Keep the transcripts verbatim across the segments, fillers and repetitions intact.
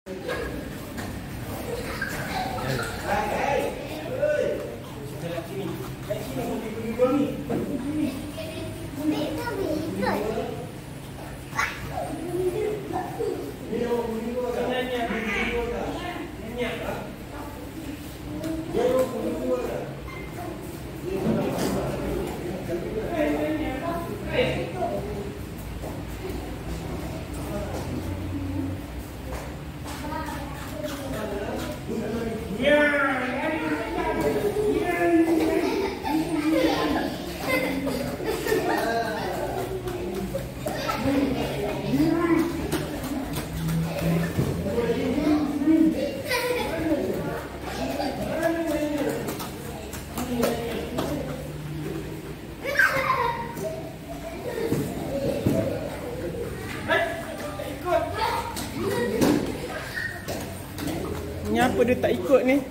Ni apa dia tak ikut ni?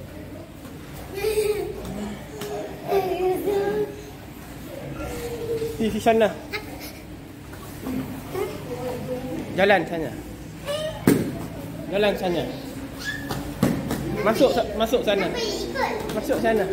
Di sana. Jalan sana. Jalan sana. Masuk masuk sana. Masuk sana.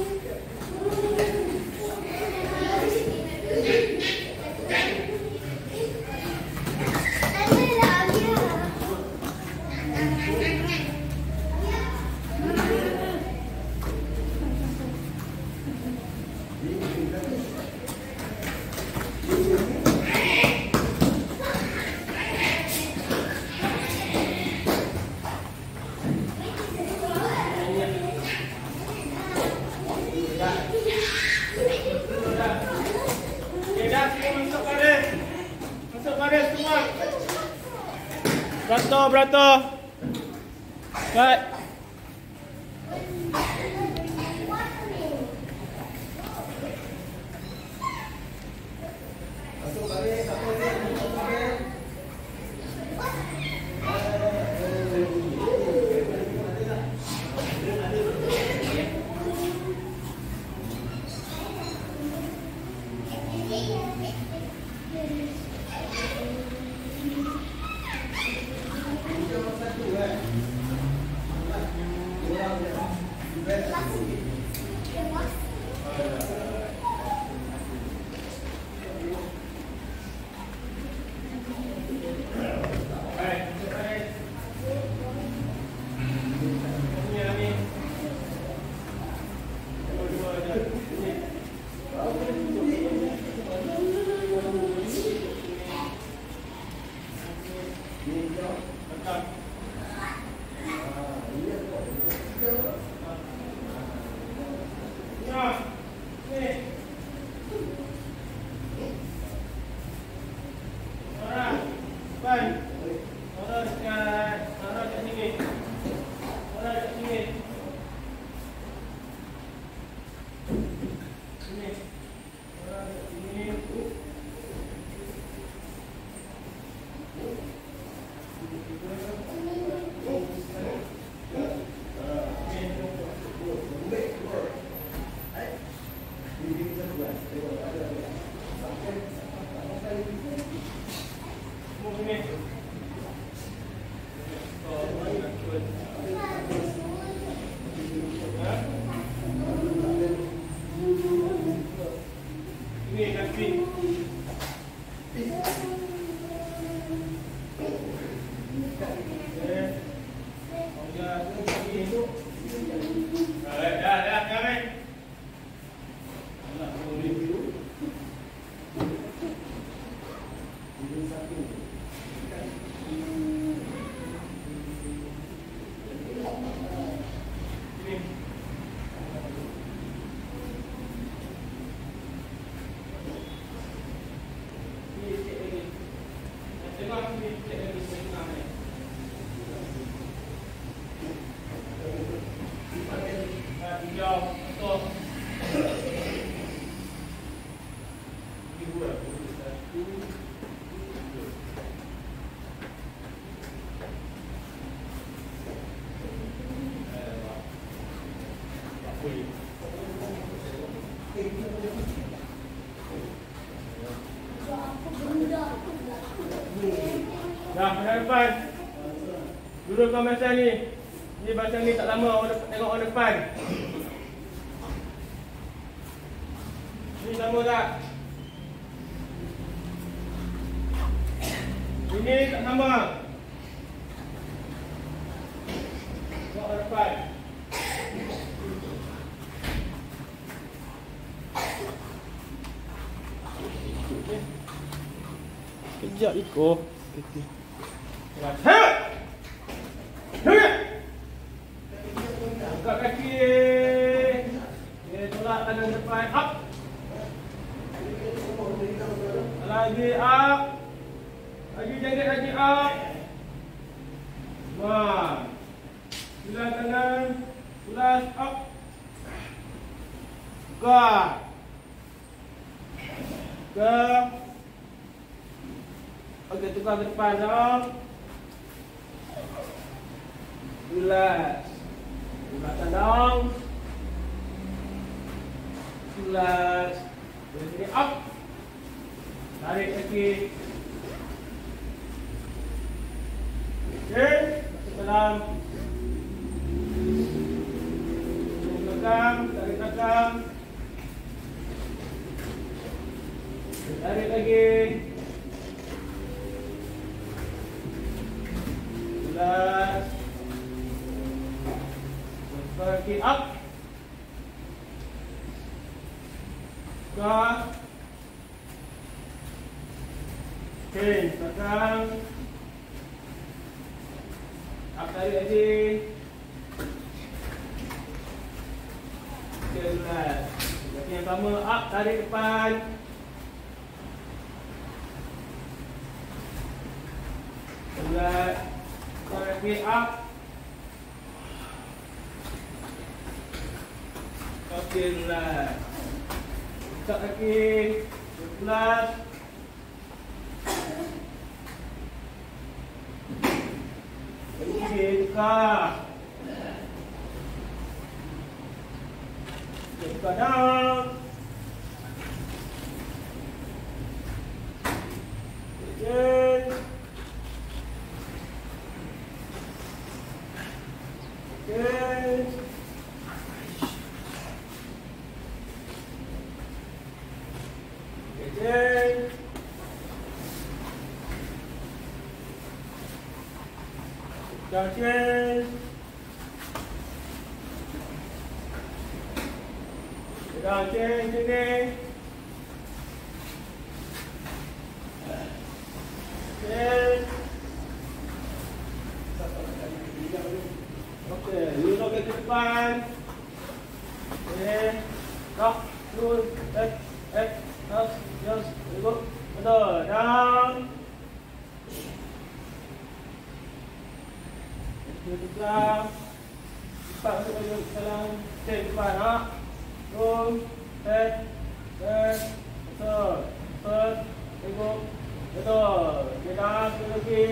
Beratur, beratur. Baik. Dah, ke depan. Duduk. Turunkan macam ni. Ni macam ni tak lama orang tengok orang depan. Ni sama tak? Ini tak sama. Tengok orang depan. Kejap Iko. Okey. Hei! Hei! Angkat kaki. Okay, tolak tangan depan. Up. Lagi up. Lagi jangkit lagi up. Wah. Ulas tangan. Ulas up. Buka. Buka. Okey, tukar ke depan dong. Ulas. Ulas dong. Ulas. Dari sini up. Tarik kaki. Okey, masuk dalam. Belakang, tarik belakang. Tarik lagi. Ulas. Kaki up. Buka. Okey, belakang. Up, tarik lagi. Okey, ulas. Kaki yang sama, up, tarik depan. Ulas. Kaki up. Okey, ulas. Buka kaki. Ulas. Okey, buka. Okey, buka down. Okey. Okey. Okey. Okey. Okey, sini. Okey. Okey, lurus ke depan. Okey. Stop. Lurus. Eh, eh. Yes, yes. Go. Betul. Down. Tukar. Cepat masuk ke dalam. Okey, cepat ha. Turun. Set. Set. Betul. Betul. Tengok. Betul. Okey, down. Turun lagi.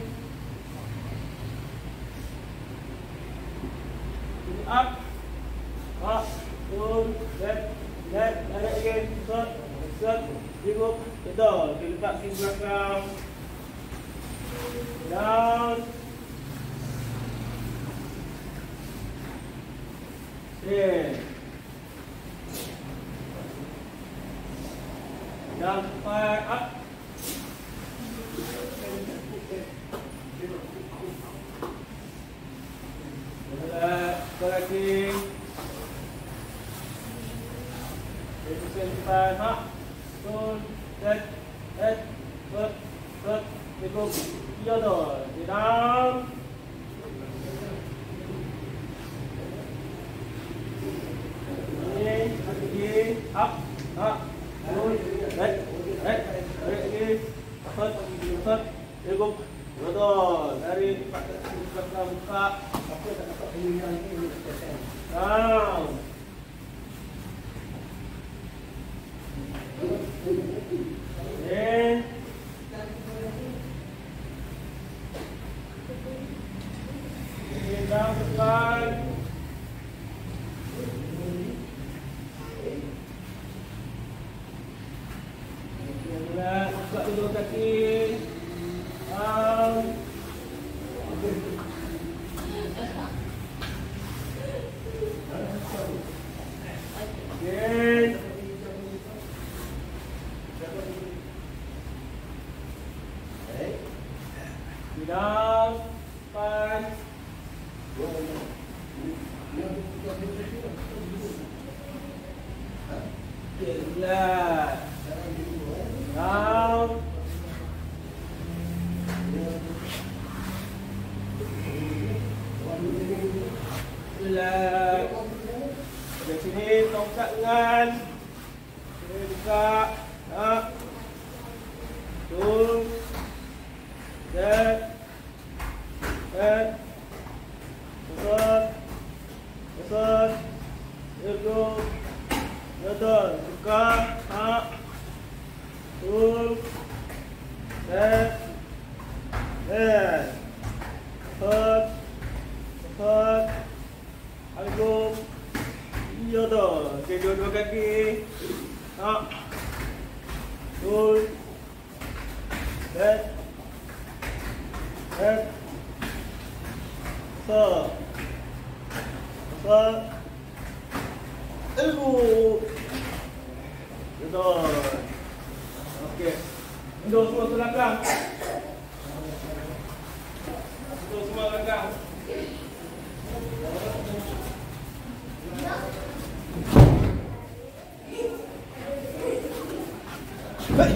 Up. Up. Turun. Set. Set. Tarik lagi. Set. Set. Tengok. Betul. Okey, letak kaki belakang. Down. Okay. Down, five, up. Sekali lagi. Position five, up. Turun, set, set, set, set. Cukup. Tiga tu. Down. Up, up, turun, set, set, tarik lagi, set, set, cukup, betul, dari belakang buka, down, okay, down depan. Buka dulu kaki. Down. relax. Dari sini tongkat tangan. Sini buka. Nak. Betul. Set. Set. Besar. Besar. Duduk. Betul. Buka. Nak. Betul. Set. Set. Hot. Hot. Algo. Iya dah. Okey, dua-dua kaki. Nak. Betul. Set. Set. Besar. Besar. Elbow. Betul. Okey. Mundur semua ke belakang. Mundur semua ke belakang. Hei.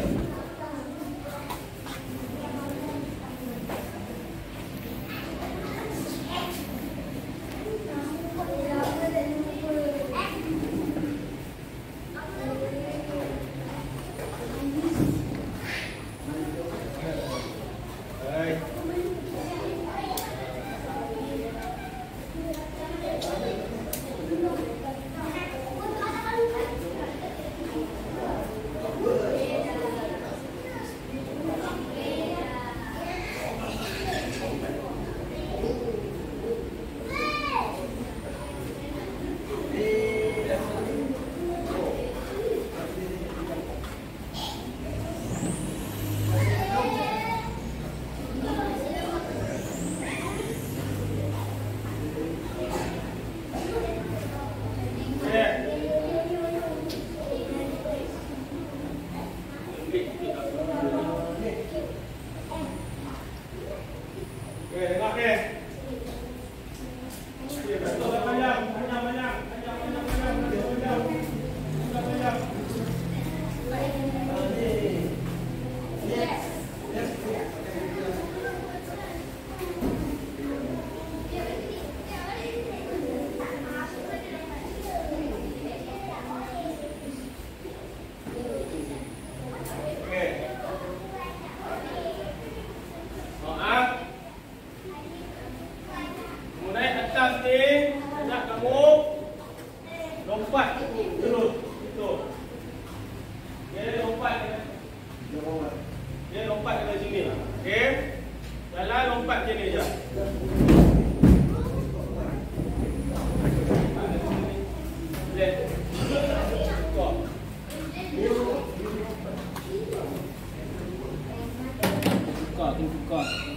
Lompat terus itu. Dia lompat. Dia lompat ke sini. Okey. Jalan lompat sini je. Boleh. Kok. Buka, buka.